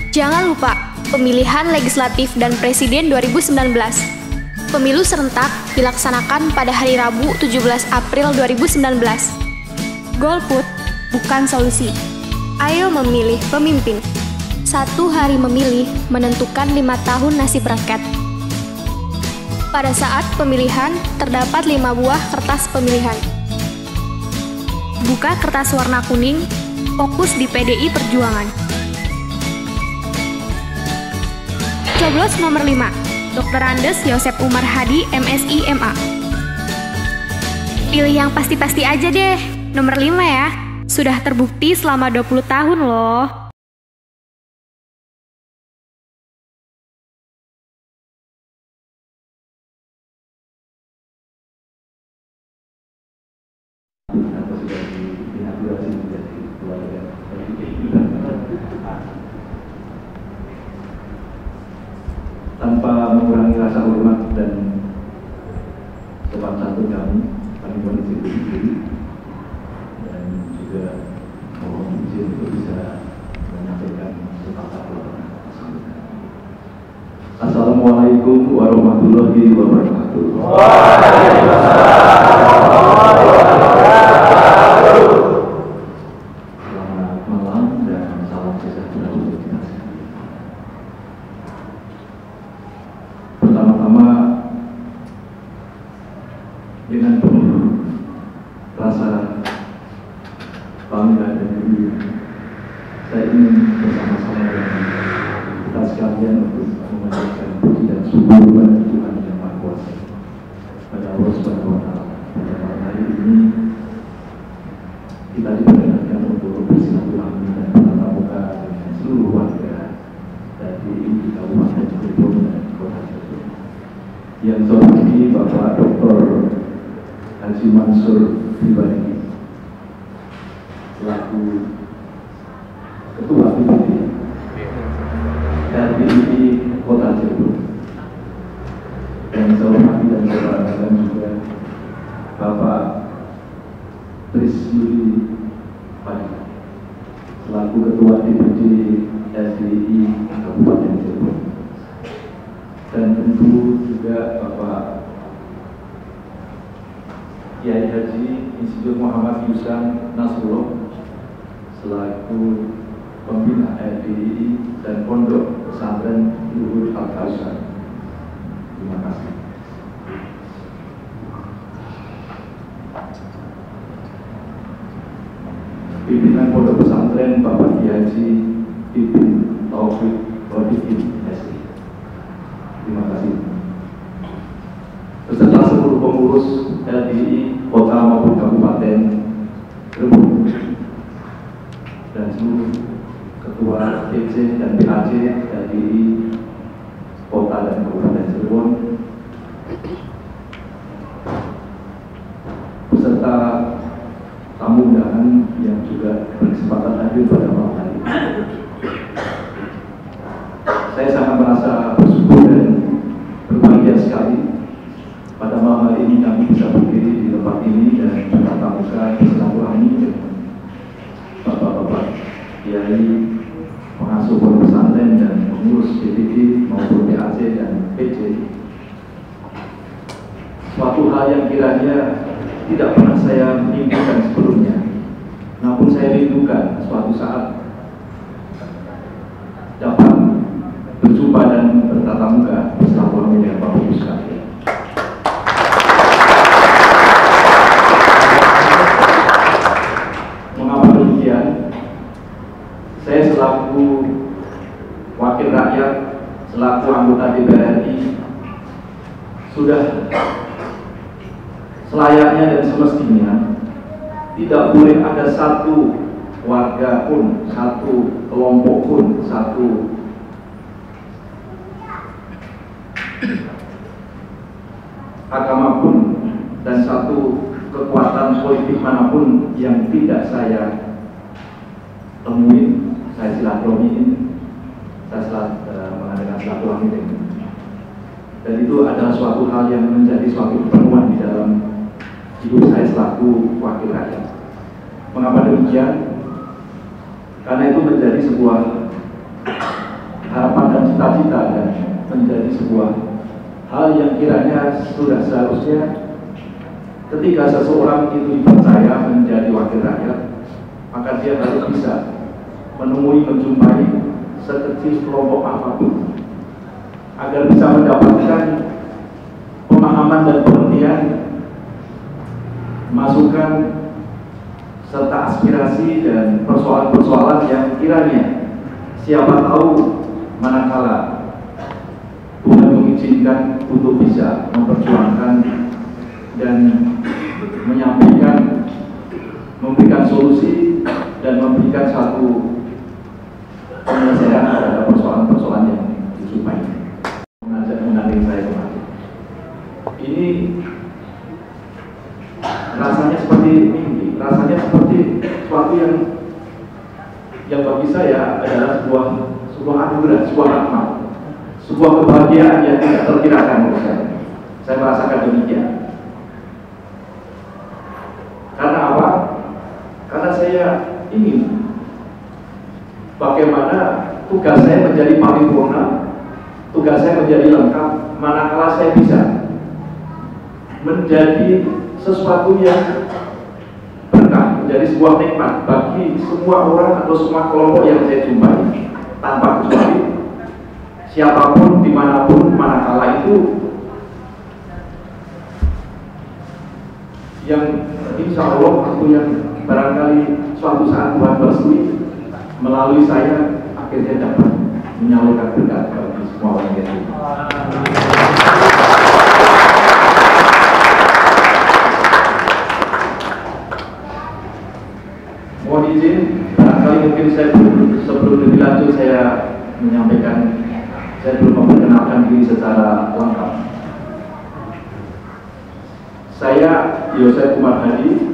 Jangan lupa, pemilihan legislatif dan presiden 2019. Pemilu serentak dilaksanakan pada hari Rabu 17 April 2019. Golput bukan solusi. Ayo memilih pemimpin. 1 hari memilih menentukan 5 tahun nasib rakyat. Pada saat pemilihan, terdapat 5 buah kertas pemilihan. Buka kertas warna kuning, fokus di PDI Perjuangan. Coblos nomor 5, Dr. Andes Yosep Umar Hadi, MSI MA. Pilih yang pasti-pasti aja deh, nomor 5 ya. Sudah terbukti selama 20 tahun loh. Tanpa mengurangi rasa hormat dan sopan santun kami kondisi diri dan juga mohon izin untuk bisa menyampaikan sepatah sambutan. Assalamualaikum warahmatullahi wabarakatuh. Selamat malam dan salam sejahtera untuk kita sekalian. Pertama-tama, dengan penuh rasa bangga dan gembira, saya ingin bersama-sama dengan kita sekalian untuk memanjatkan puji dan syukur kepada Tuhan Yang Maha Kuasa, pada Allah Subhanahu wa Ta'ala. Pada malam hari ini kita diperkenankan untuk bersilaturahmi dan bertatap muka dengan seluruh warga dari Kabupaten Cirebon dan Kota Cirebon. Yang saya hormati Bapak Dr. Haji Mansur Pribadi selaku Ketua DPD RPI Kota Cirebon. Dan saya hormati dan saya banggakan juga Bapak Trisnuri Padi selaku Ketua DPD RPI Kabupaten Cirebon. Dan tentu juga Bapak Kiai Haji Insinyur Muhammad Yusan Nasrullah selaku pembina RDI dan Pondok Pesantren Luhur Al-Kausar. Terima kasih. Pimpinan Pondok Pesantren Bapak Kiai Haji Ibn Taufik Rodikin SI. Terima kasih. Beserta seluruh pengurus LDI Kota maupun Kabupaten Cirebon dan seluruh Ketua PC dan PAC LDI Kota dan Kabupaten Cirebon beserta tamu undangan yang juga berkesempatan hadir pada malam hari ini. Saya sangat merasa bersyukur dan berbahagia sekali pada malam hari ini kami bisa berdiri di tempat ini dan bertatap muka bersilaturahmi dengan bapak-bapak kiai, pengasuh pondok pesantren dan pengurus DPD maupun PAC dan PC. Suatu hal yang kiranya tidak pernah saya mimpikan sebelumnya, namun saya rindukan suatu saat dapat berjumpa dan bertatap muka bersilaturahmi dengan Bapak Ibu sekalian. Mengapa demikian? Saya selaku wakil rakyat, selaku anggota DPR RI sudah selayaknya dan semestinya tidak boleh ada satu warga pun, satu kelompok pun, satu agama pun, dan satu kekuatan politik manapun yang tidak saya temuin, saya silaturahmiin, saya mengadakan silaturahmi dengan. Dan itu adalah suatu hal yang menjadi suatu pertemuan di dalam hidup saya selaku wakil rakyat. Mengapa demikian? Karena itu menjadi sebuah menjadi sebuah hal yang kiranya sudah seharusnya ketika seseorang itu dipercaya menjadi wakil rakyat, maka dia harus bisa menjumpai sekecil kelompok apapun agar bisa mendapatkan pemahaman dan pengertian, masukan serta aspirasi dan persoalan-persoalan yang kiranya siapa tahu manakala Tuhan mengizinkan untuk bisa memperjuangkan dan menyampaikan, memberikan solusi dan memberikan satu penyelesaian terhadap persoalan-persoalan yang dijumpai. Mengajak menanding saya kemarin. Ini rasanya seperti mimpi, rasanya seperti sesuatu yang bagi saya adalah sebuah anugerah, sebuah rahmat, sebuah kebahagiaan yang tidak terkirakan menurut saya. Saya merasakan demikian. Karena apa? Karena saya ingin bagaimana tugas saya menjadi paripurna, tugas saya menjadi lengkap, manakala saya bisa menjadi sesuatu yang berkah, menjadi sebuah nikmat bagi semua orang atau semua kelompok yang saya jumpai, tanpa kecuali siapapun, dimanapun, manakala itu, yang insya Allah aku yang barangkali suatu saat Tuhan bersetuju melalui saya akhirnya dapat menyalurkan berkat bagi semua orang yang ada. Mohon izin, barangkali mungkin saya sebelum lebih lanjut saya menyampaikan, saya belum memperkenalkan diri secara lengkap. Saya Yosef Umar Hadi,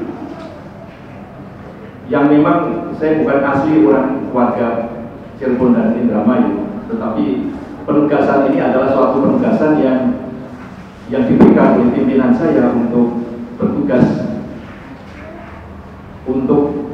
yang memang saya bukan asli orang warga Cirebon dan Indramayu, tetapi penugasan ini adalah suatu penugasan yang diberikan oleh pimpinan saya untuk bertugas untuk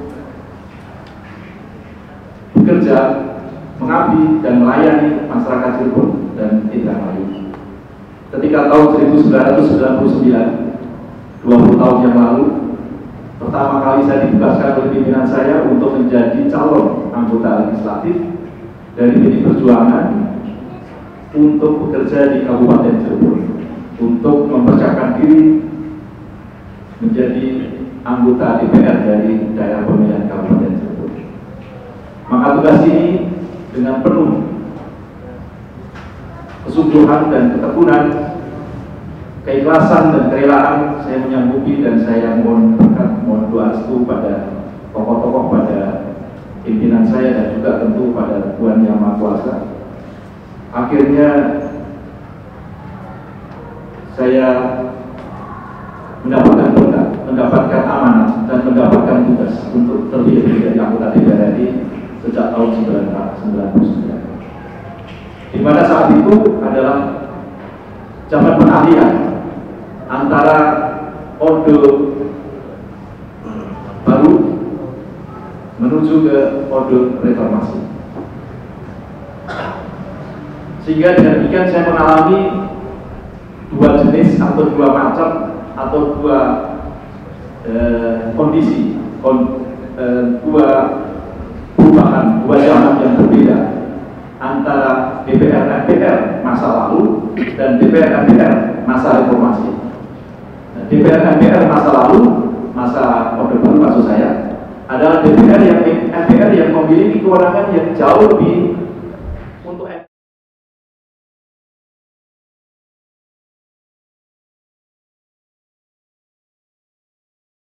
bekerja, mengabdi dan melayani masyarakat Cirebon dan Indramayu. Ketika tahun 1999, 20 tahun yang lalu, pertama kali saya ditugaskan oleh pimpinan saya untuk menjadi calon anggota legislatif dari PD Perjuangan untuk bekerja di Kabupaten Cirebon, untuk mempersiapkan diri menjadi anggota DPR dari daerah pemilihan Kabupaten Cirebon. Maka tugas ini dengan penuh kesungguhan dan ketekunan, keikhlasan dan kerelaan saya menyanggupi, dan saya mohon berkat, mohon doa restu pada tokoh-tokoh, pada pimpinan saya dan juga tentu pada Tuhan Yang Maha Kuasa. Akhirnya saya mendapatkan berkat, mendapatkan amanah dan mendapatkan tugas untuk terpilih menjadi anggota DPR RI sejak tahun 1999. Di mana saat itu adalah zaman peralihan antara Orde Baru menuju ke Orde Reformasi. Sehingga dengan demikian saya mengalami dua jenis atau dua macam atau dua kondisi, dua perubahan, dua zaman yang berbeda antara DPR MPR masa lalu dan DPR MPR masa reformasi. DPR MPR masa lalu, masa Orde Baru maksud saya, adalah DPR yang MPR yang memiliki kewenangan yang jauh lebih